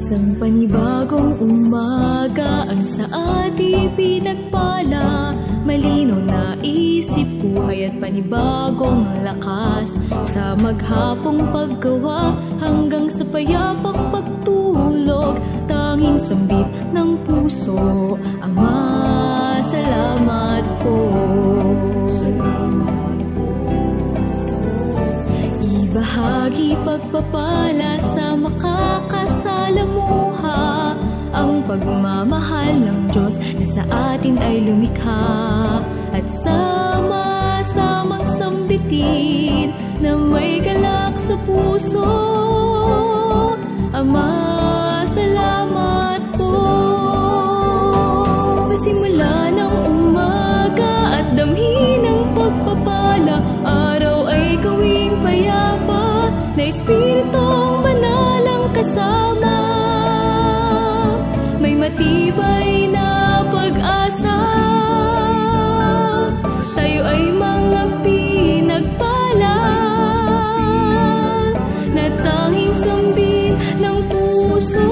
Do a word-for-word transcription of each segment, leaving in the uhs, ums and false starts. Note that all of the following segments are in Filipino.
Isang panibagong umaga ang sa ating pinagpala. Malinaw na isip, buhay at panibagong lakas. Sa maghapong paggawa hanggang sa payapang pagtulog, tanging sambit ng puso, Ama, salamat po. Salamat po. Ibahagi pagpapala sa makakasalamuha, ang pagmamahal ng Diyos na sa atin ay lumikha. At sama-samang sambitin na may galak sa puso, Ama, salamat po. Pasimula ng umaga at damhin ng pagpapala, araw ay gawing payapa na Espiritong Banal ang kasama. May matibay na pag-asa, tayo ay mga pinagpala na tanging sambin ng puso,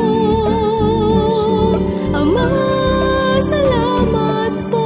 Ama, salamat po.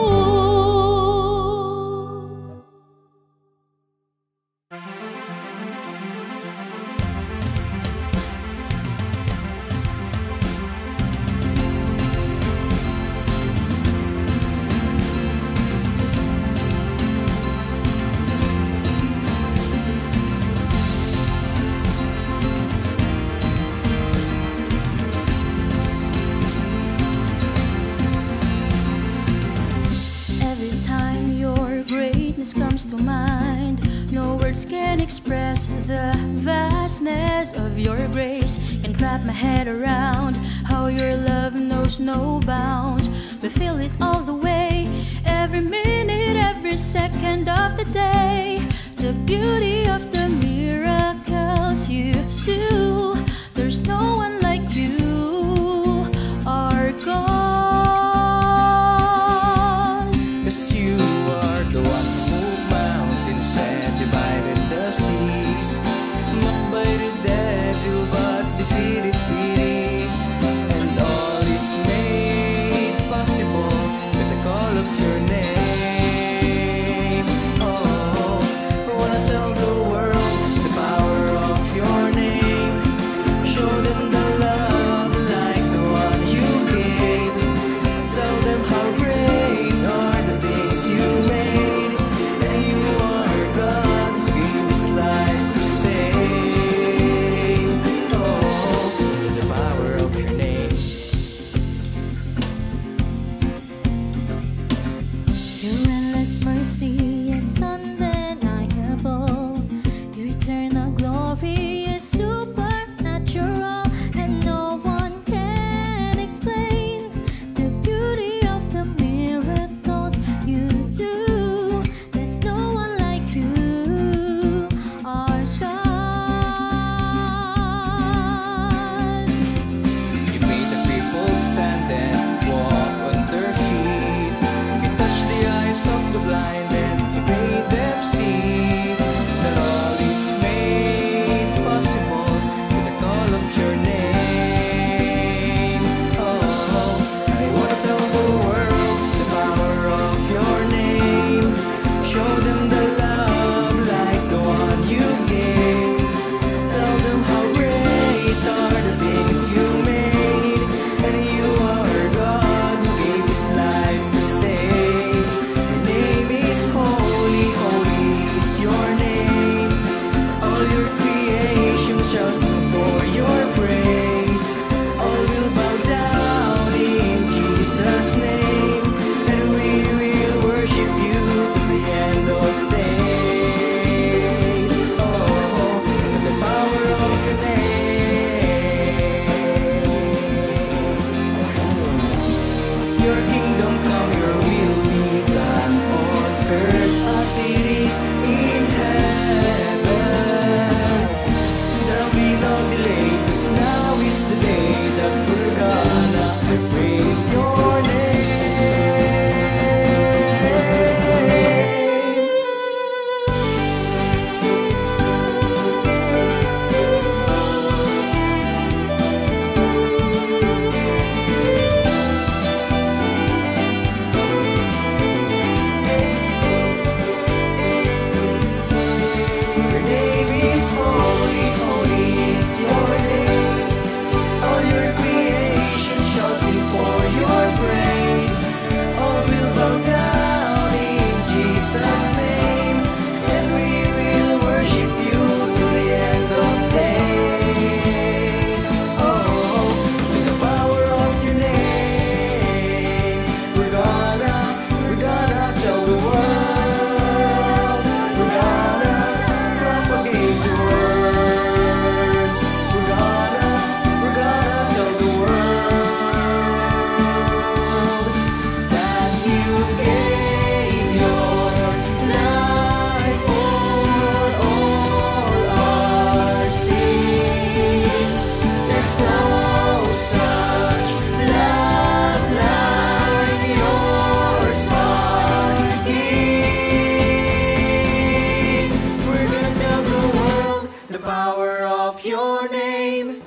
Comes to mind, no words can express the vastness of your grace. Can't wrap my head around how your love knows no bounds. We feel it all the way, every minute, every second of the day. The beauty of the miracles you do, there's no one like you, our God. 'Cause you are the one and divided the seas, mocked by the devil but defeated with ease. And all is made possible with the call of your name. Oh, I wanna tell the world power of your name.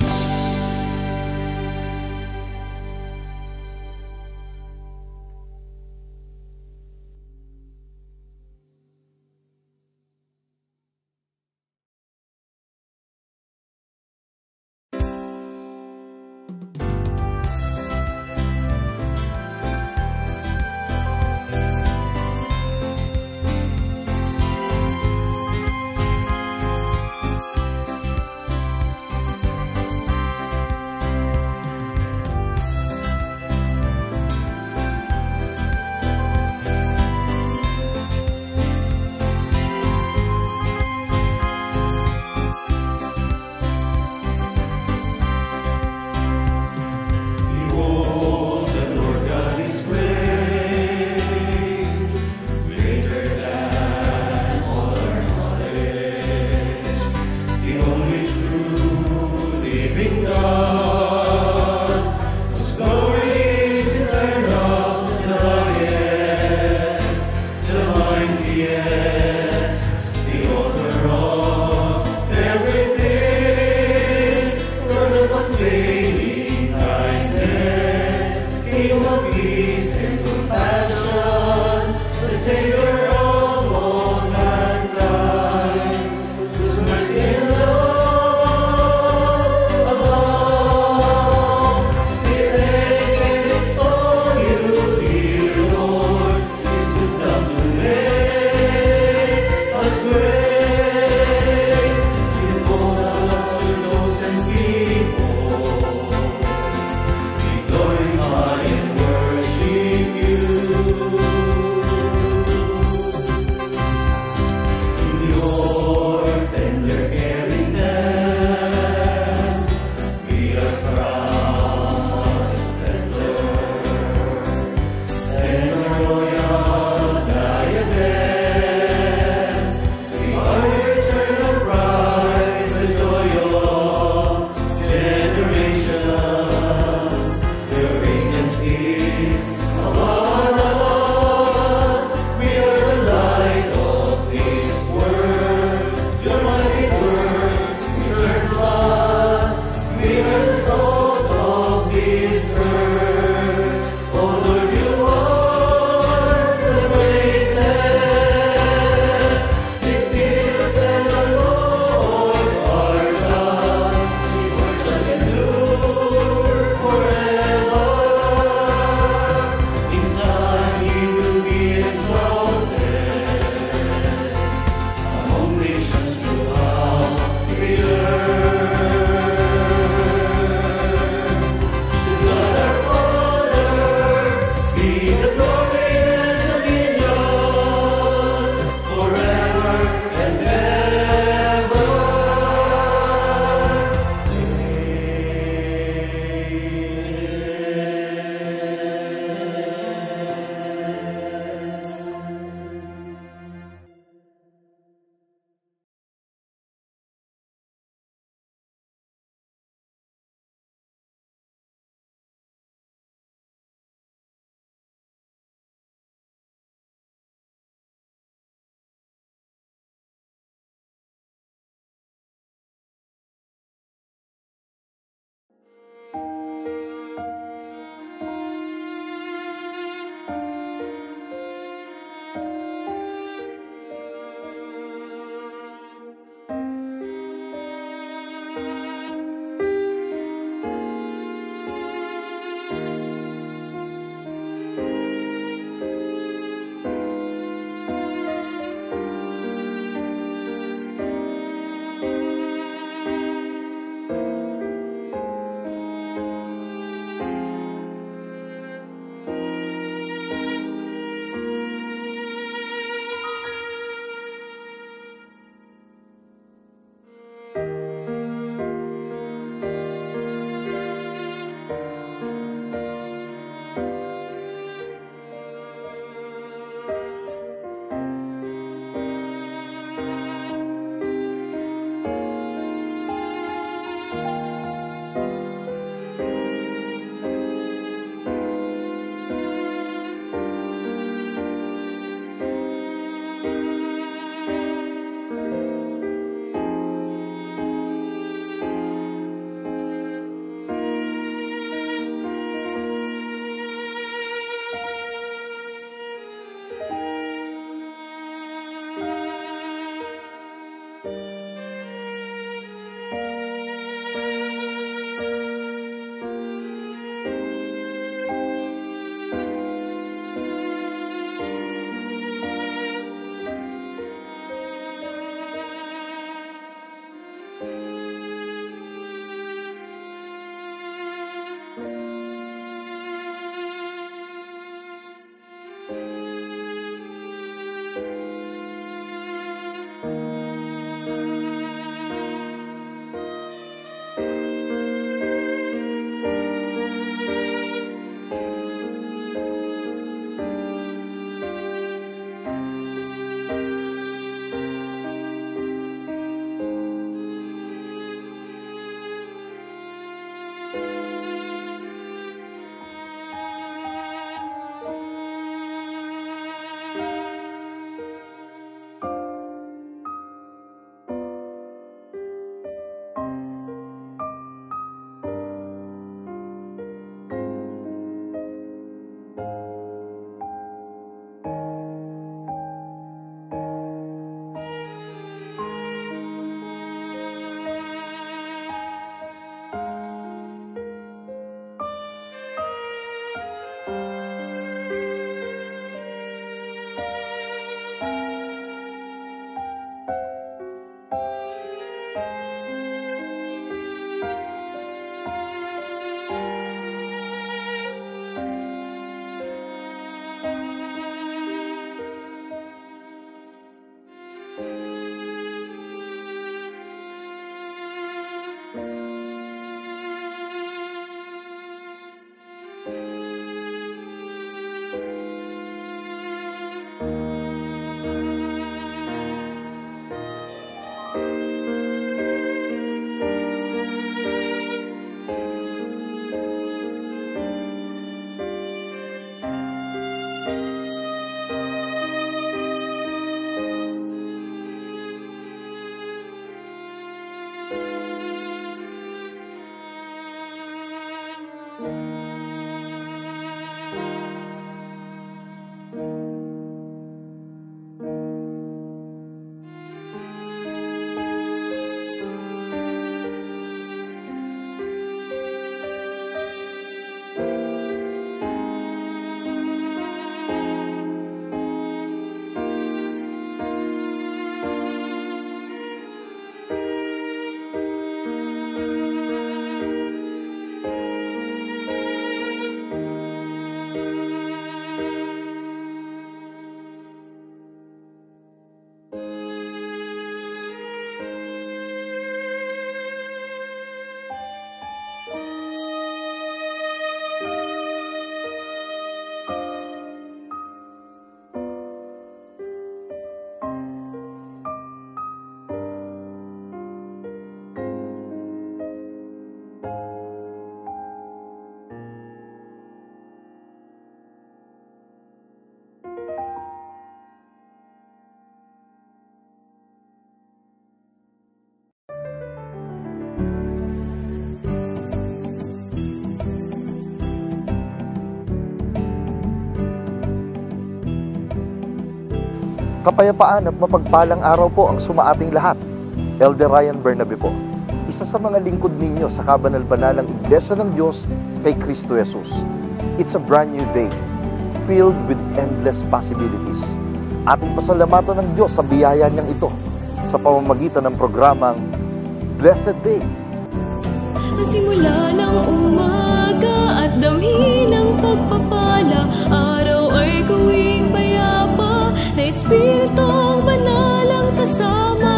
Kapayapaan at mapagpalang araw po ang sumaating lahat. Elder Ryan Bernabe po, isa sa mga lingkod ninyo sa kabanal-banalang Iglesia ng Diyos kay Kristo Jesus. It's a brand new day, filled with endless possibilities. Ating pasalamatan ng Diyos sa biyaya niyang ito sa pamamagitan ng programang Blessed Day. Simula ng umaga at damhin ng pagpapala, araw ay gawing payapa na Espiritong Banal ang kasama.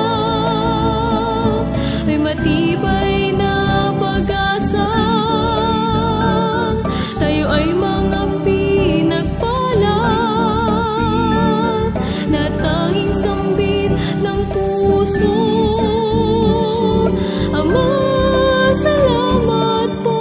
Ay matibay na pag-asa, tayo ay mga pinagpala na tanging sambit ng puso. Ama, salamat po.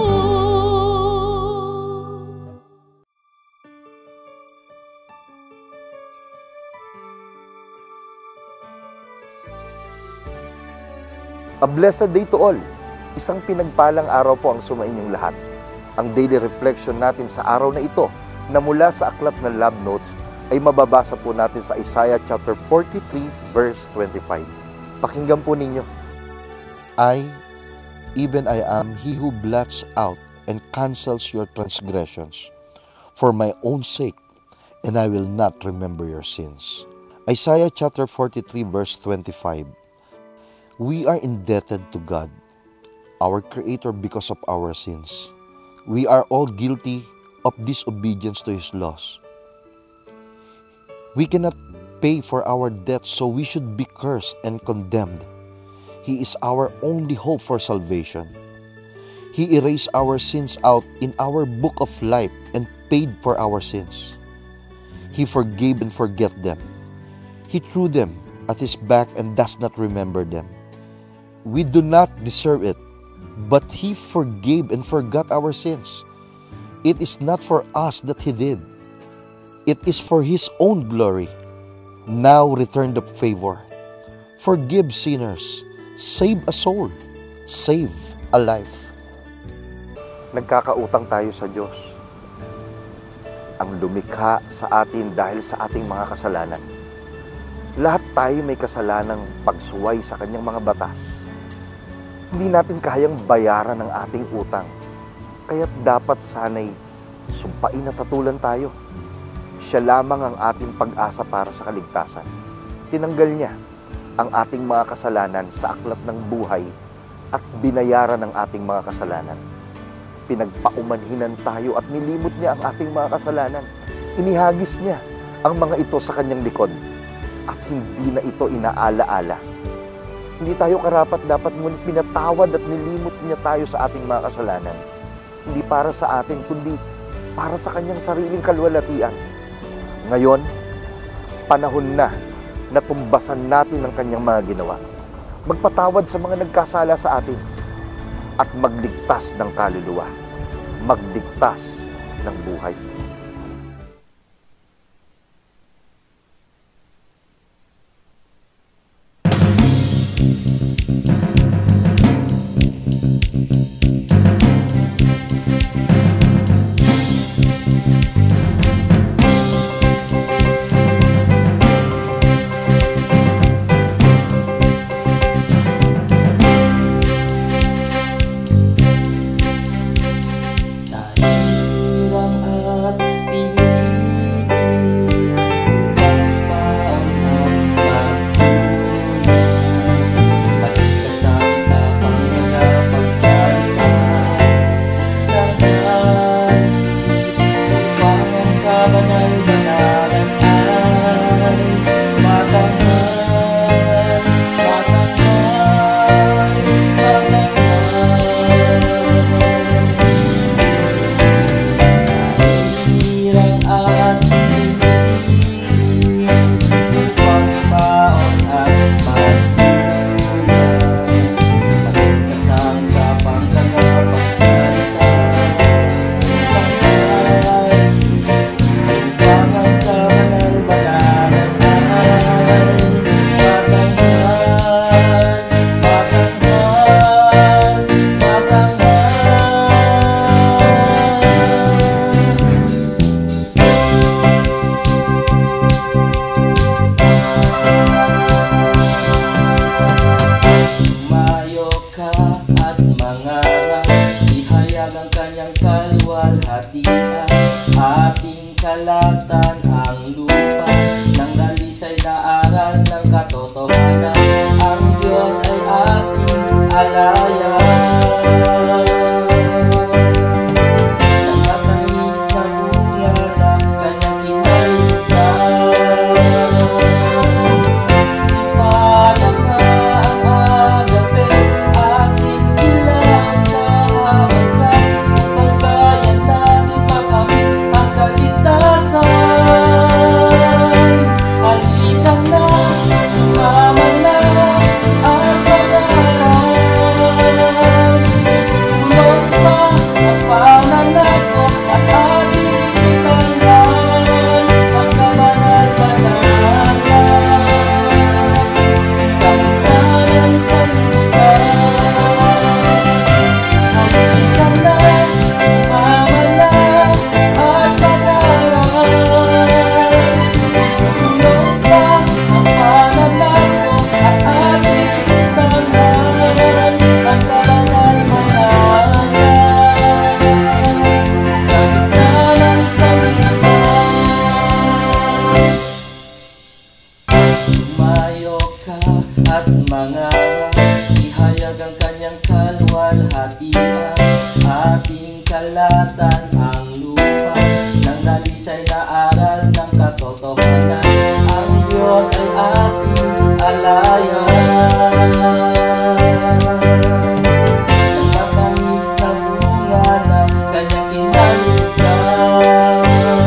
A blessed day to all. Isang pinagpalang araw po ang sumainyong lahat. Ang daily reflection natin sa araw na ito na mula sa aklat ng Love Notes ay mababasa po natin sa Isaiah chapter forty-three verse twenty-five. Pakinggan po ninyo. I, even I am he who blots out and cancels your transgressions for my own sake, and I will not remember your sins. Isaiah chapter forty-three verse twenty-five. We are indebted to God, our Creator, because of our sins. We are all guilty of disobedience to His laws. We cannot pay for our debts, so we should be cursed and condemned. He is our only hope for salvation. He erased our sins out in our book of life and paid for our sins. He forgave and forget them. He threw them at His back and does not remember them. We do not deserve it, but He forgave and forgot our sins. It is not for us that He did. It is for His own glory. Now return the favor. Forgive sinners. Save a soul. Save a life. Nagkakautang tayo sa Diyos, ang lumikha sa atin dahil sa ating mga kasalanan. Lahat tayo may kasalanang pagsuway sa Kanyang mga batas. Hindi natin kayang bayaran ang ating utang, kaya't dapat sana'y sumpain at tatulan tayo. Siya lamang ang ating pag-asa para sa kaligtasan. Tinanggal niya ang ating mga kasalanan sa aklat ng buhay at binayaran ang ating mga kasalanan. Pinagpaumanhinan tayo at nilimot niya ang ating mga kasalanan. Inihagis niya ang mga ito sa Kanyang likod at hindi na ito inaala-ala. Hindi tayo karapat-dapat, ngunit pinatawad at nilimot niya tayo sa ating mga kasalanan. Hindi para sa atin, kundi para sa Kanyang sariling kalwalatian. Ngayon, panahon na na tumbasan natin ang Kanyang mga ginawa. Magpatawad sa mga nagkasala sa atin at magligtas ng kaluluwa. Magligtas ng buhay. at manganga, ihayag ang kanyang kaluwalhatian. Ating kalatan ang lupa ng dalisay na aral ng katotohanan. Ang Diyos ay ating alaya. Ating kalatan ang lupa ng dalisay na aral ng katotohanan. Ang Diyos ay ating alaya. Nagtatamis na bunga na kanyang kinalutan.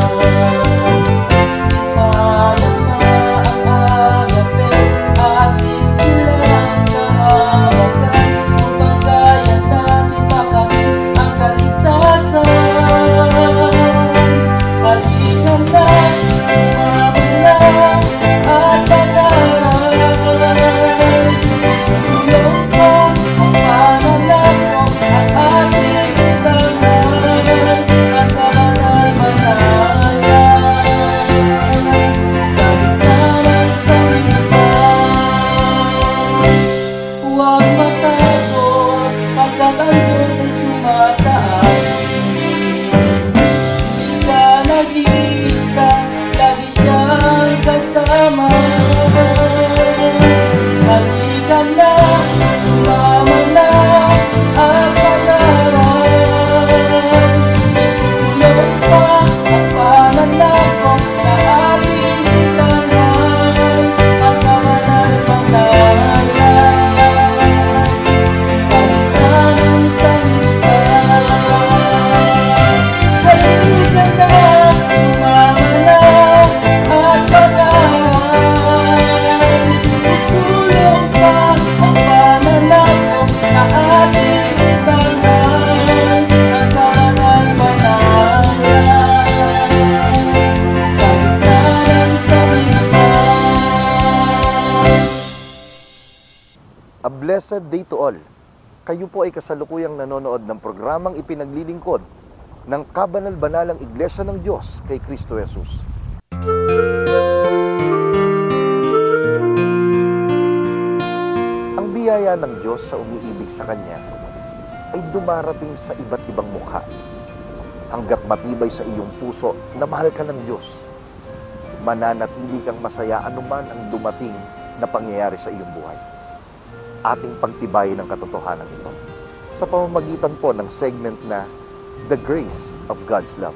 Ipanama ang agape, atin silang kahawagan, upang kaya natin makamit ang kaligtasan. Halika na, sumama na, at panaran. Isulong pa ang pananakot at ating itangan, ang kamanay-manayan. Sa gitna ng sanlibutan, huwag matakot, pagkat ang Diyos ay sumasa atin. Di ka nag-iisa, lagi siyang kasama. Halika na, sumama na, at panaran. Isulong pa ang pananakot na ating itangan, ang kamanay-manayan. Sa gitna ng sanlibutan, halika na, sumama na, at panaran. Isulong pa ang pananakot na ating itangan, ang kamanay-manayan. Sa gitna ng sanlibutan. A blessed day to all. Kayo po ay kasalukuyang nanonood ng programang ipinaglilingkod ng Kabanal-Banalang Iglesia ng Diyos kay Kristo Jesus. Ang biyaya ng Diyos sa umiibig sa Kanya ay dumarating sa iba't ibang mukha. Hanggat matibay sa iyong puso na mahal ka ng Diyos, mananatili kang masaya anuman ang dumating na pangyayari sa iyong buhay. Ating pagtibayin ang katotohanan ito sa pamamagitan po ng segment na The Grace of God's Love.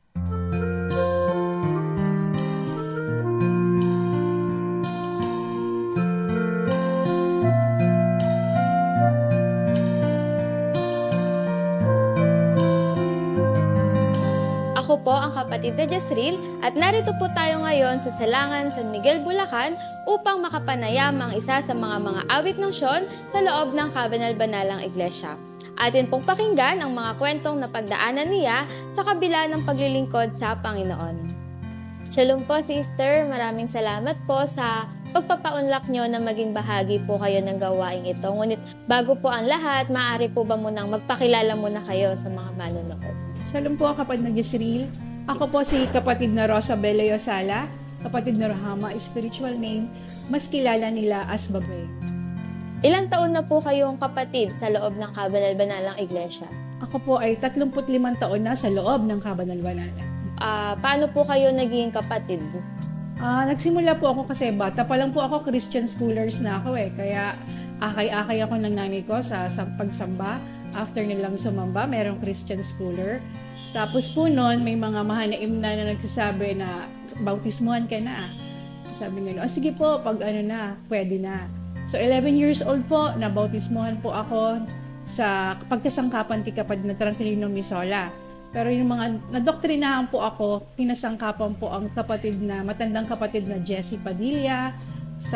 Ako po ang kapatid na Jezreel at narito po tayo ngayon sa Salangan San Miguel, Bulacan upang makapanayam ang isa sa mga mga awit ng Syon sa loob ng Kabanal-Banalang Iglesia. Atin pong pakinggan ang mga kwentong napagdaanan niya sa kabila ng paglilingkod sa Panginoon. Shalom po, Sister. Maraming salamat po sa pagpapaunlak nyo na maging bahagi po kayo ng gawaing ito. Ngunit bago po ang lahat, maaari po ba munang magpakilala muna kayo sa mga manonood? Shalom po, kapatid na Jezreel. Ako po si kapatid na Rosa Bella Yosala, kapatid na Rahama, spiritual name, mas kilala nila as Babay. Ilang taon na po kayong kapatid sa loob ng Kabanal-Banalang Iglesia? Ako po ay tatlumput limang taon na sa loob ng Kabanal-Banalan. Ah, paano po kayo naging kapatid? Ah, nagsimula po ako kasi bata pa lang po ako, Christian schoolers na ako eh. Kaya akay-akay ako ng nanay ko sa, sa pagsamba. After nilang sumamba, merong Christian schooler. Tapos po noon, may mga mahanaim na na nagsasabi na bautismuhan ka na. Sabi nila, oh, sige po, pag ano na, pwede na. So eleven years old po, nabautismuhan po ako sa pagkasangkapan ti kapatid na Tranquilino Misola. Pero yung mga nadoktrinahan po ako, pinasangkapan po ang kapatid na, matandang kapatid na Jessie Padilla, sa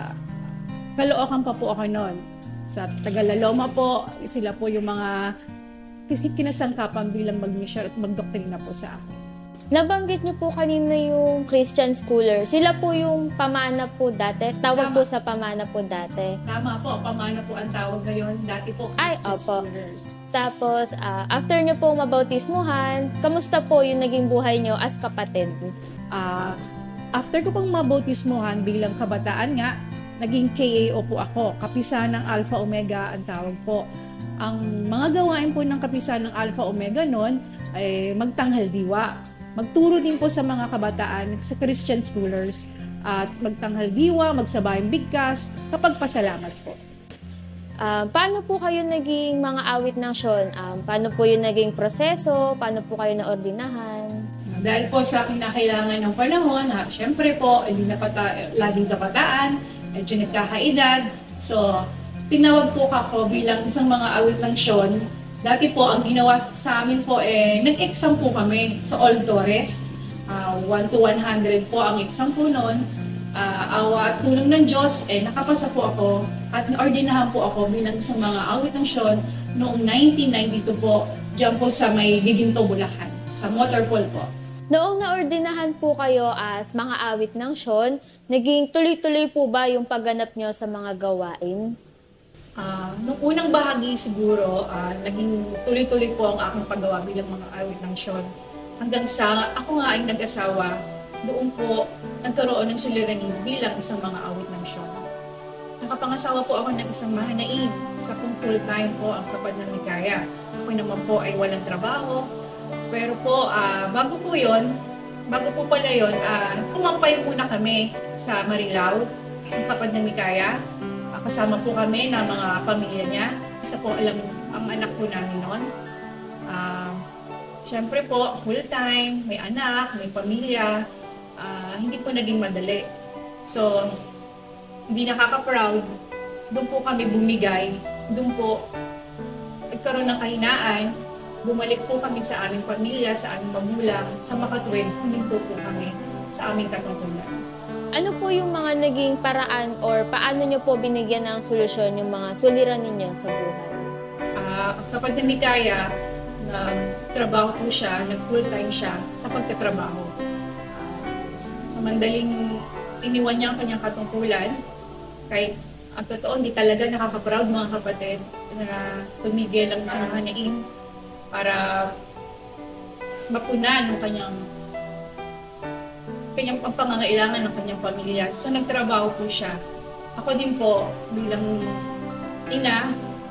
Caloocan pa po ako noon. Sa Tagalaloma po, sila po yung mga kinasangkapan bilang mag-mission at magdoktrina po sa akin. Nabanggit niyo po kanina yung Christian schooler. Sila po yung pamana po dati? Tawag Tama. po sa pamana po dati? Tama po, pamana po ang tawag ngayon. Dati po, Ay, Christian opo. schoolers. Tapos, ah, after niyo po mabautismuhan, kamusta po yung naging buhay niyo as kapatid? Ah, after ko pang mabautismuhan bilang kabataan nga, naging K A O po ako, kapisan ng Alpha Omega ang tawag po. Ang mga gawain po ng kapisan ng Alpha Omega noon ay magtanghal diwa. Magturo din po sa mga kabataan sa Christian schoolers at magtanghal diwa, magsabayang bigkas, kapag pasalamat po. Ah, paano po kayo naging mga awit ng Sean? Um, paano po yung naging proseso? Paano po kayo naordinahan? Dahil po sa kinakailangan ng panahon, ha, syempre po, hindi na pata, laging kabataan, medyo nagkakaedad. So, tinawag po ako bilang isang mga awit ng Sean. Dati po, ang ginawa sa amin po, eh, nag-exam po kami sa Old Torres. Uh, one to one hundred po ang exam po noon. Uh, awa at tulong ng Diyos, eh, nakapasa po ako at naordinahan po ako bilang isang mga awit ng Sean noong nineteen ninety-two po, dyan po sa may Giginto, Bulacan, sa Motorpool po. Noong naordinahan po kayo as mga awit ng Sean, naging tuloy-tuloy po ba yung pagganap nyo sa mga gawain? Uh, noong unang bahagi siguro, uh, naging tuloy-tuloy po ang aking paggawa bilang mga awit ng Sean. Hanggang sa ako nga ay nag-asawa, doon po nagkaroon ng suliranin bilang isang mga awit ng Sean. Nakapangasawa po ako ng isang mahanain, sa kung full-time po ang kapatid ng Mikaya. Ako naman po ay walang trabaho. Pero po, uh, bago po yun, bago po pala yun, uh, kumampay muna kami sa Marilao, ang kapatid ng Mikaya. Kasama po kami ng mga pamilya niya. Isa po alam ang anak po namin noon. Uh, Siyempre po, full-time, may anak, may pamilya. Uh, hindi po naging madali. So, hindi nakaka-proud. Doon po kami bumigay. Doon po, nagkaroon ng kahinaan. Bumalik po kami sa aming pamilya, sa aming magulang. Sa makatuwid, huminto po kami sa aming katungkulan. Ano po yung mga naging paraan or paano nyo po binigyan ng solusyon yung mga suliranin ninyo sa buhay? Uh, kapag na Mikaya, nag-trabaho po siya, nag-full-time siya sa pagkatrabaho. Uh, sa mandaling iniwan niya ang kanyang katungkulan, kahit ang totoo, hindi talaga nakaka-proud mga kapatid na tumigil ang isang hanain para mapunan ang kanyang kanyang pangangailangan ng kanyang pamilya. So, nagtrabaho po siya. Ako din po, bilang ina,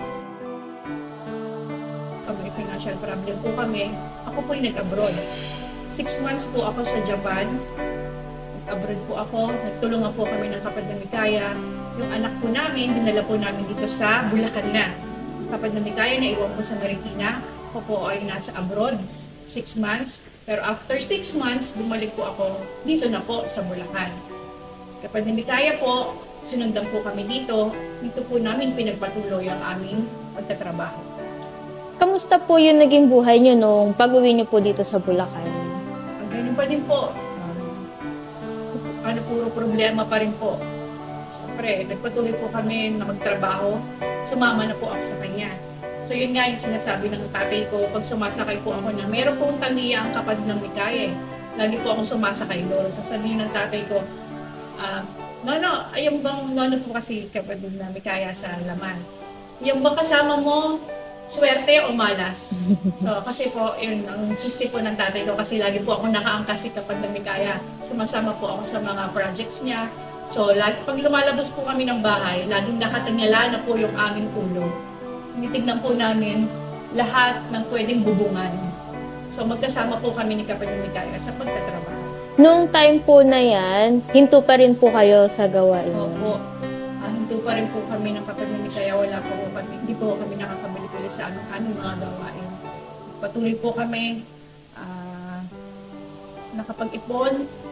may financial problem po kami, ako po ay nag-abroad. Six months po ako sa Japan. Nag-abroad po ako. Nagtulungan po kami ng kapatid na Mikaya. Yung anak po namin, dinala po namin dito sa Bulacan na. Kapatid na Mikaya, naiwan po sa Marikina. Ako po ay nasa abroad. Six months. Pero after six months, bumalik po ako dito na po sa Bulacan. Kapag Mikaya po, sinundan po kami dito. Dito po namin pinagpatuloy ang aming pagtatrabaho. Kamusta po yung naging buhay nyo nung pag-uwi nyo po dito sa Bulacan? Ang ganyan pa din po. Ano, puro problema pa rin po. Siyempre, nagpatuloy po kami na magtrabaho. Sumama na po ako sa kanya. So yun nga yung sinasabi ng tatay ko, pag sumasakay po ako na meron pong tamiya ang kapatid ng Mikaya. Lagi po akong sumasakay doon. Sasabihin ng tatay ko, uh, no, no, ayun bang, no, no po kasi kapatid ng Mikaya sa laman. Yung ba kasama mo, swerte o malas? So kasi po, yun, ang sisti po ng tatay ko kasi lagi po ako nakaangkas si kapatid ng Mikaya. Sumasama po ako sa mga projects niya, So, lagi, pag lumalabas po kami ng bahay, laging nakatanyala na po yung aming ulo. Tinitignan po namin lahat ng pwedeng bubungan. So, magkasama po kami ni Kapatid Mikaya sa pagtatrabaho. Nung time po na yan, hinto pa rin po kayo sa gawain. Opo. Uh, hinto pa rin po kami ng Kapatid Mikaya. Wala po kami, hindi po kami nakakabalik-balik sa anong, anong mga gawain. Patuloy po kami uh, nakapag-ipon.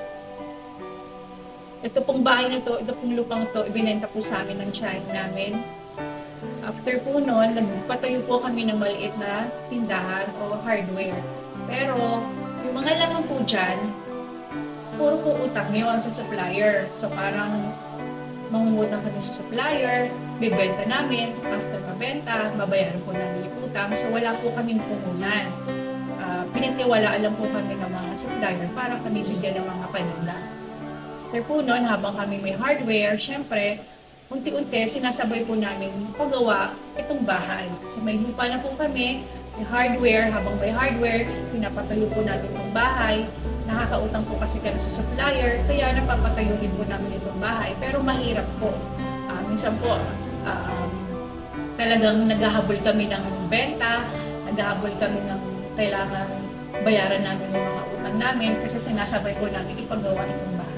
Ito pong bahay na to, ito pong lupang to, ibinenta po sa amin ng child namin. After po noon, nagpatayo po kami ng maliit na tindahan o hardware. Pero, yung mga laman po dyan, puro po utang ngayon sa supplier. So, parang mangungutang kami sa supplier, bibenta namin, after mabenta, mabayaran po namin yung utang. So, wala po kaming puhunan. Uh, pinagtiwalaan lang po kami ng mga supplier para kami bigyan ng mga paninda. After po noon, habang kami may hardware, syempre, unti-unti sinasabay po namin pagawa itong bahay. So may lupa na po kami, may hardware, habang may hardware, pinapatayo po namin itong bahay. Nakakautang po kasi kami sa supplier, kaya napapatayo din po namin itong bahay. Pero mahirap po. Uh, minsan po, uh, talagang naghahabol kami ng benta, naghahabol kami ng kailangan bayaran namin ng mga utang namin kasi sinasabay po namin ipagawa itong bahay.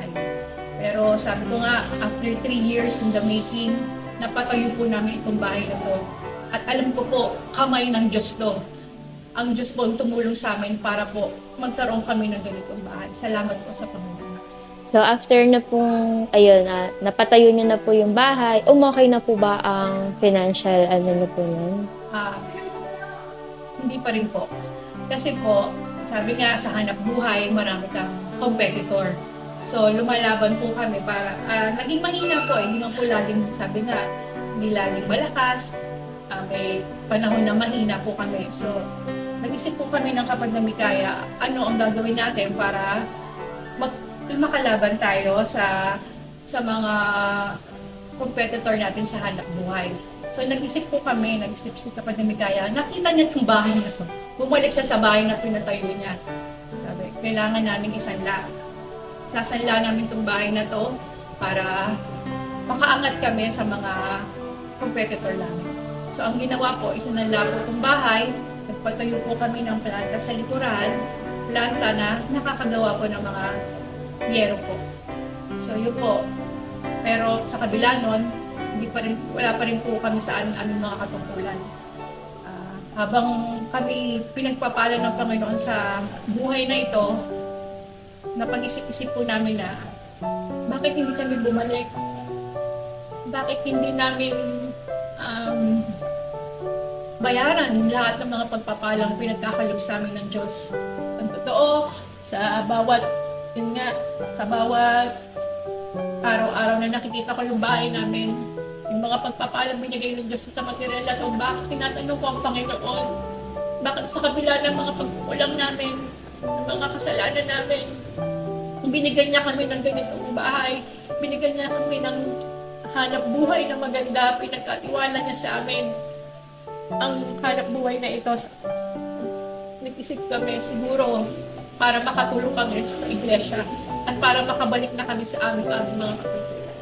Pero sabi ko nga, after three years in the making, napatayo po namin itong bahay na to. At alam ko po, kamay ng Diyos to. Ang Diyos po ang tumulong sa amin para po magkaroon kami ng ganitong bahay. Salamat po sa Panginoon. So after na pong, ayun, ah, napatayo nyo na po yung bahay, umokay na po ba ang financial ano na po nun? Ah, hindi pa rin po. Kasi po, sabi nga sa hanap buhay, marami kang competitor. So, lumalaban po kami para, uh, naging mahina po, eh. Hindi man po laging, sabi nga, hindi laging malakas, uh, may panahon na mahina po kami. So, nag-isip po kami ng Kapatid Mikaya, ano ang gagawin natin para mag makalaban tayo sa sa mga competitor natin sa hanap buhay. So, nag-isip po kami, nag-isip si Kapatid Mikaya, nakita niya itong bahay na ito. Bumalik sa sa bahay na pinatayo niya. Sabi, kailangan namin isanla. Sasanla namin itong bahay na to para makaangat kami sa mga competitor namin. So, ang ginawa po, isanla po itong bahay, nagpatayo po kami ng planta sa likuran, planta na nakakagawa po ng mga yero po. So, yun po. Pero sa kabila nun, hindi pa rin, wala pa rin po kami sa aming mga katungkulan. Uh, habang kami pinagpapala ng Panginoon sa buhay na ito, napag-isip-isip po namin na bakit hindi kami bumalik? Bakit hindi namin um, bayaran lahat ng mga pagpapalang pinagkakalob sa amin ng Diyos? Ang totoo, sa bawat, yun nga, sa bawat araw-araw na nakikita ko yung bahay namin, yung mga pagpapalang binigay ng Diyos sa material na ito, bakit tinatanong ko ang Panginoon? Bakit sa kabila ng mga pagkukulang namin, ng mga kasalanan namin, binigyan niya kami ng ganitong bahay, binigyan niya kami ng hanap buhay na maganda, pinagkatiwala niya sa amin ang hanap buhay na ito. Nag-isip kami siguro para makatulong kami sa iglesia at para makabalik na kami sa aming aming mga kapitulad.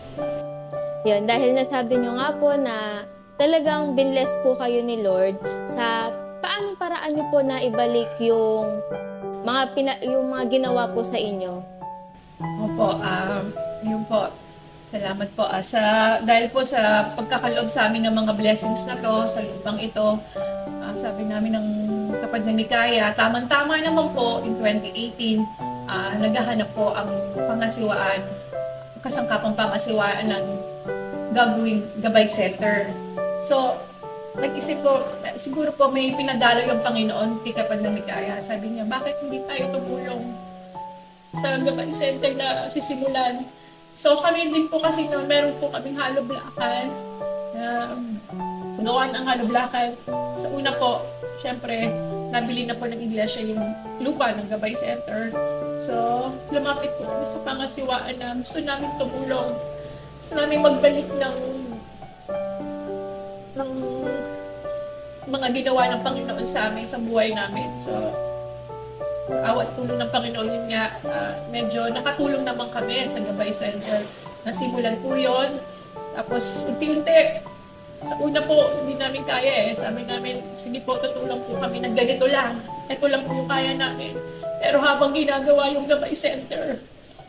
Yun, dahil nasabi nyo nga po na talagang binless po kayo ni Lord sa paanong paraan nyo po na ibalik yung mga pina, yung mga ginawa po sa inyo. Opo, um, yun po. Salamat po. Uh, sa, dahil po sa pagkakaloob sa amin ng mga blessings na to, sa lupang ito, uh, sabi namin ng Kapatid Mikaya, tamang-tama naman po in twenty eighteen, uh, naghahanap po ang pangasiwaan, kasangkapang pangasiwaan ng gagawing Gabay Center. So, nag-isip ko, siguro po may pinadala yung Panginoon kay Kapatid Mikaya. Sabi niya, bakit hindi tayo tumulong sa Gabay Center na sisimulan? So kami din po kasi no, meron po kaming haloblakan. Um, gawa ng haloblakan. Sa una po, syempre, nabili na po ng iglesia yung lupa ng Gabay Center. So, lumapit po kami sa pangasiwaan na gusto namin tumulong. Gusto namin magbalik ng ng mga ginawa ng Panginoon sa amin, sa buhay namin. So, awat tulong ng Panginoon, yun nga, uh, medyo nakatulong naman kami sa Gabay Center. Nasimulan po yun. Tapos, unti-unti, sa una po, hindi namin kaya eh. Sabi namin, sige po, tutulong po kami ng ganito lang. Ito lang po yung kaya namin. Pero habang ginagawa yung Gabay Center,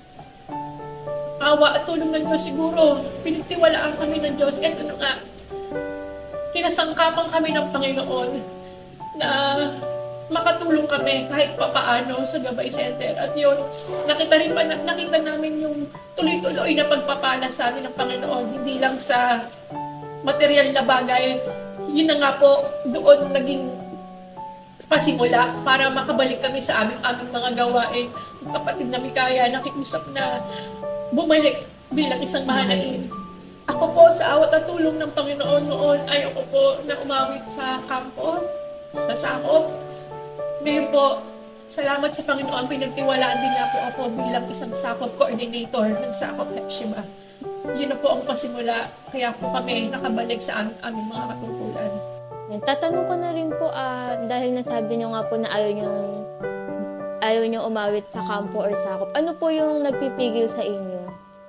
awa at tulong ng Diyos siguro, pinagtiwalaan kami ng Diyos. Ito na nga, kinasangkapan kami ng Panginoon na makatulong kami kahit papaano sa Gabay Center. At yun, nakita rin pa, nakita namin yung tuloy-tuloy na pagpapala sa amin ng Panginoon. Hindi lang sa material na bagay. Yun na nga po, doon naging pasimula para makabalik kami sa aming, aming mga gawain. Yung kapatid na Mikaya, nakiusap na bumalik bilang isang mahalain. Ako po, sa awat at tulong ng Panginoon noon, ayoko po na umawit sa kampo, sa sakop. Ngayon po, salamat sa Panginoon, pinagtiwalaan din niya po ako bilang isang sakop coordinator ng sakop Hepzibah. Yun na po ang pasimula, kaya po kami nakabalik sa aming, aming mga katungkulan. Tatanong ko na rin po, uh, dahil nasabi niyo nga po na ayaw niyo, ayaw niyo umawit sa kampo or sakop. Ano po yung nagpipigil sa inyo?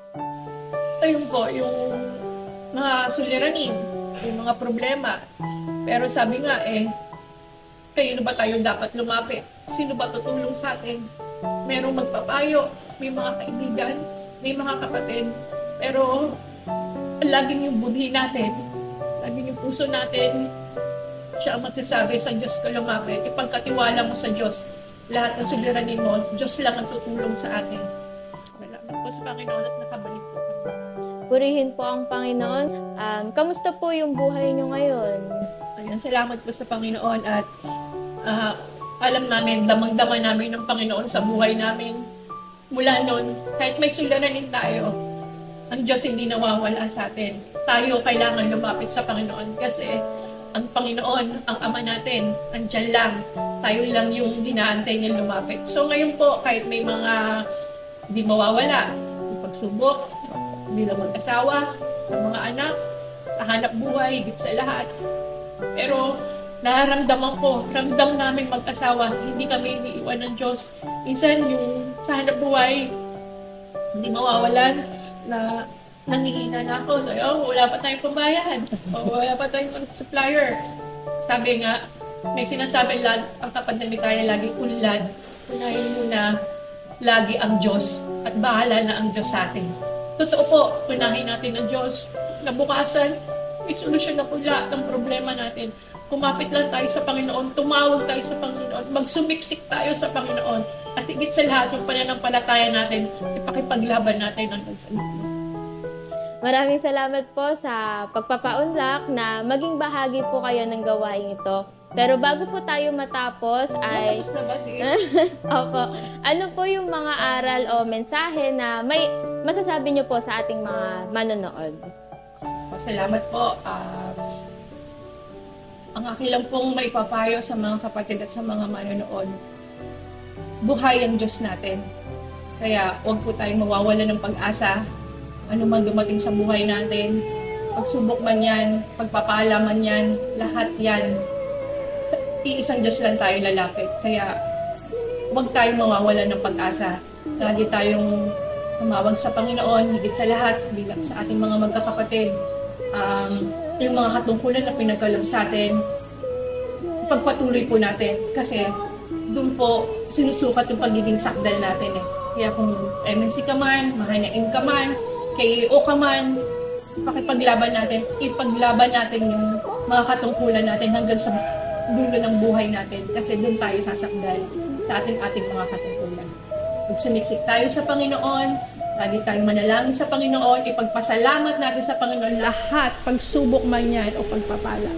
Ayun po, yung mga suliranin, yung mga problema. Pero sabi nga eh, kayo na ba tayo dapat lumapit? Sino ba tutulong sa atin? Merong magpapayo, may mga kaibigan, may mga kapatid. Pero laging yung budhi natin, laging yung puso natin, siya ang magsasabi sa Diyos ka lumapit. Ipagkatiwala mo sa Diyos. Lahat ng suliranin mo, Diyos lang ang tutulong sa atin. Salamat po sa Panginoon at nakabalik po kami. Purihin po ang Panginoon. Um, kamusta po yung buhay niyo ngayon? Ayan, salamat po sa Panginoon at uh, alam namin, damang-dama namin ng Panginoon sa buhay namin. Mula noon, kahit may suliranin tayo, ang Diyos hindi nawawala sa atin. Tayo kailangan lumapit sa Panginoon kasi ang Panginoon, ang Ama natin, andyan lang. Tayo lang yung dinaantay niya lumapit. So ngayon po, kahit may mga hindi mawawala, yung pagsubok, bilang mag-asawa, sa mga anak, sa hanap buhay, higit sa lahat. Pero nararamdaman ko, ramdam namin mag-asawa, hindi kami iniiwan ng Diyos. Minsan yung sa hanap buhay, hindi mawawalan na nangihina na ako. So, oh, wala pa tayong pambayad. O wala pa tayong supplier. Sabi nga, may sinasabi lang, ang kapatid na Mikaya lagi, unlad. Unahin muna lagi ang Diyos at bahala na ang Diyos sa atin. Totoo po, unahin natin ang Diyos. Nabukasan, may solusyon na po lahat ng problema natin. Kumapit lang tayo sa Panginoon, tumawag tayo sa Panginoon, magsumiksik tayo sa Panginoon, at higit sa lahat yung pananampalataya natin, ipakipaglaban natin hanggang sa lupa. Maraming salamat po sa pagpapaunlak na maging bahagi po kayo ng gawain ito. Pero bago po tayo matapos ay... Matapos na ba siya? Opo. Ano po yung mga aral o mensahe na may masasabi niyo po sa ating mga manonood? Salamat po. Uh, ang akin lang pong may papayo sa mga kapatid at sa mga manonood. Buhay ang Diyos natin. Kaya huwag po tayong mawawala ng pag-asa. Ano man dumating sa buhay natin, pagsubok man yan, pagpapala man yan, lahat yan, sa iisang Diyos lang tayo lalapit. Kaya huwag tayong mawawala ng pag-asa. Lagi tayong tumawag sa Panginoon, higit sa lahat, bilang sa ating mga magkakapatid. Um, yung mga katungkulan na pinagkaloob sa atin, pagpatuloy po natin. Kasi doon po sinusukat yung pagiging sakdal natin. Eh. Kaya kung M N C ka man, mahanaim ka man, K A O ka man, pakipaglaban natin, ipaglaban natin yung mga katungkulan natin hanggang sa dulo ng buhay natin kasi doon tayo sasakdal sa ating ating mga katungkulan. Pag sumiksik tayo sa Panginoon, lagi tayong manalangin sa Panginoon, ipagpasalamat natin sa Panginoon lahat, pagsubok man yan o pagpapala.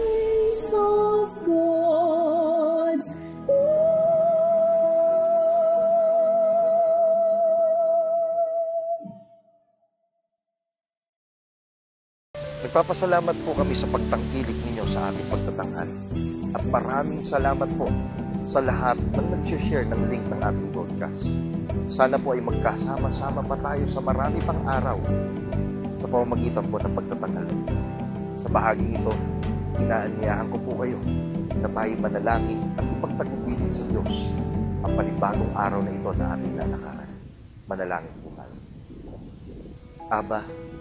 Nagpapasalamat po kami sa pagtangkilik ninyo sa ating pagtatanghal. At maraming salamat po sa lahat ng nag-share ng link ng ating broadcast. Sana po ay magkasama-sama pa tayo sa marami pang araw sa pamamagitan po ng pagtatanghal. Sa bahaging ito, inaanyayahan ko po kayo na tayo manalangin at ipagtagubilin sa Diyos ang panibagong araw na ito na ating lalakaran. Manalangin po tayo. Aba,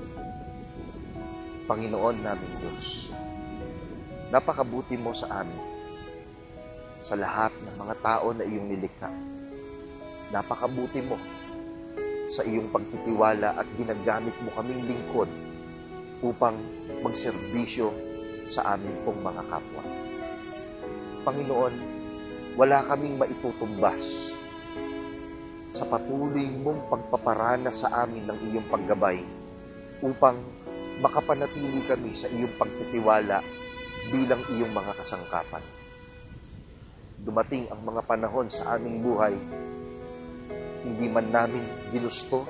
Panginoon naming Diyos, napakabuti mo sa amin, sa lahat ng mga tao na iyong nilikha. Napakabuti mo sa iyong pagtitiwala at ginagamit mo kaming lingkod upang magserbisyo sa amin pong mga kapwa. Panginoon, wala kaming maitutumbas sa patuloy mong pagpaparana sa amin ng iyong paggabay upang makapanatili kami sa iyong pagtitiwala bilang iyong mga kasangkapan. Dumating ang mga panahon sa aming buhay, hindi man namin ginusto,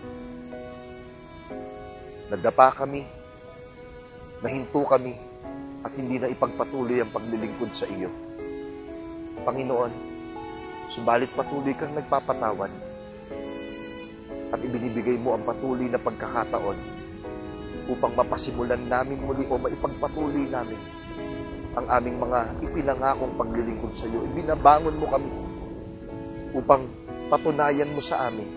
nadapa kami, nahinto kami, at hindi na ipagpatuloy ang paglilingkod sa iyo. Panginoon, subalit patuloy kang nagpapatawad at ibinibigay mo ang patuloy na pagkakataon upang mapasimulan namin muli o maipagpatuloy namin ang aming mga ipinangakong paglilingkod sa iyo. Ibinabangon mo kami upang patunayan mo sa amin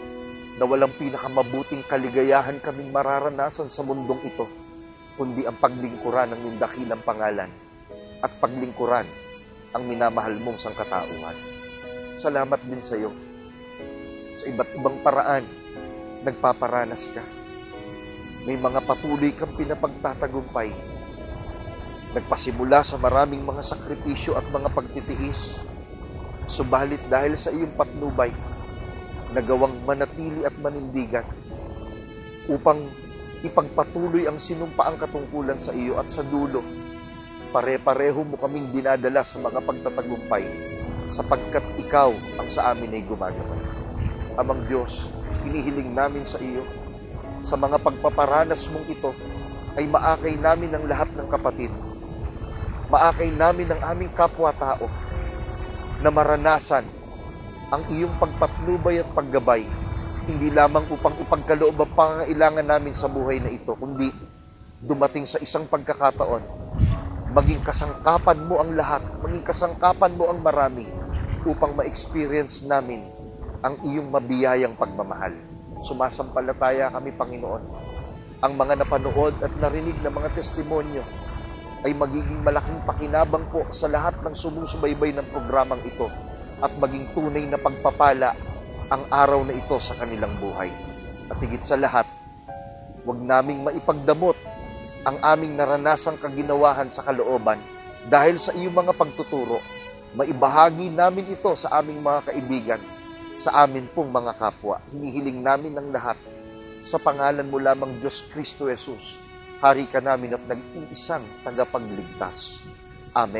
na walang pinakamabuting kaligayahan kaming mararanasan sa mundong ito, kundi ang paglingkuran ng iyong dakilang pangalan at paglingkuran ang minamahal mong sangkatauhan. Salamat din sa iyo. Sa iba't ibang paraan, nagpaparanas ka. May mga patuloy kang pinapagtatagumpay. Nagpasimula sa maraming mga sakripisyo at mga pagtitiis. Subalit dahil sa iyong patnubay, nagawang manatili at manindigan upang ipagpatuloy ang sinumpaang katungkulan sa iyo at sa dulo, pare-pareho mo kaming dinadala sa mga pagtatagumpay sapagkat ikaw ang sa amin ay gumagabay. Amang Diyos, hinihiling namin sa iyo, sa mga pagpaparanas mong ito ay maakay namin ang lahat ng kapatid, maakay namin ang aming kapwa-tao na maranasan ang iyong pagpatnubay at paggabay, hindi lamang upang ipagkaloob ang pangangailangan namin sa buhay na ito, kundi dumating sa isang pagkakataon, maging kasangkapan mo ang lahat, maging kasangkapan mo ang marami upang ma-experience namin ang iyong mabiyayang pagmamahal. Sumasampalataya kami, Panginoon. Ang mga napanood at narinig na mga testimonyo ay magiging malaking pakinabang po sa lahat ng sumusubaybay ng programang ito at maging tunay na pagpapala ang araw na ito sa kanilang buhay. At higit sa lahat, huwag naming maipagdamot ang aming naranasang kaginawahan sa kalooban dahil sa iyong mga pagtuturo. Maibahagi namin ito sa aming mga kaibigan, sa amin pong mga kapwa. Hinihiling namin ang lahat sa pangalan mo lamang, Diyos Kristo Jesus. Hari ka namin at nag-iisang tagapagligtas. Amen.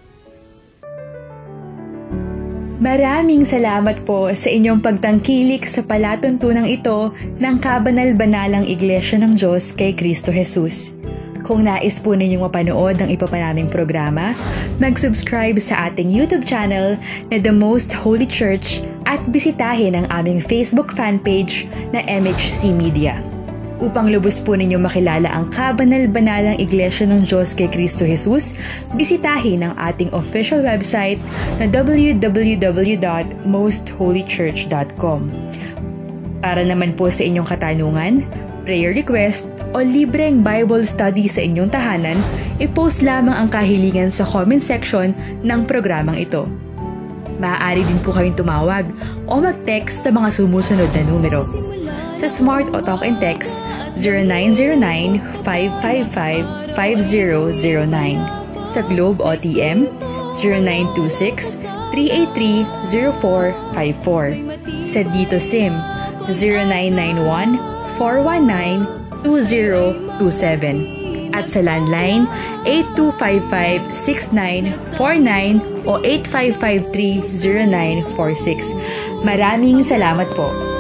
Maraming salamat po sa inyong pagtangkilik sa palatuntunang ito ng Kabanal-Banalang Iglesia ng Diyos kay Kristo Jesus. Kung nais po ninyong mapanood ng iba pa naming programa, mag-subscribe sa ating YouTube channel na The Most Holy Church at bisitahin ang aming Facebook fan page na M H C Media. Upang lubos po ninyong makilala ang Kabanal-Banalang Iglesia ng Diyos kay Kristo Jesus, bisitahin ang ating official website na w w w dot most holy church dot com. Para naman po sa inyong katanungan, prayer request, o libreng Bible study sa inyong tahanan, i-post lamang ang kahilingan sa comment section ng programang ito. Maaari din po kayong tumawag o mag-text sa mga sumusunod na numero. Sa Smart o Talk and Text, zero nine zero nine, five five five, five zero zero nine. Sa Globe o T M, zero nine two six, three eight three, zero four five four. Sa Dito SIM, zero nine nine one, four one nine, two zero two seven. At sa landline, eight two five five, six nine four nine o eight five five three, zero nine four six. Maraming salamat po.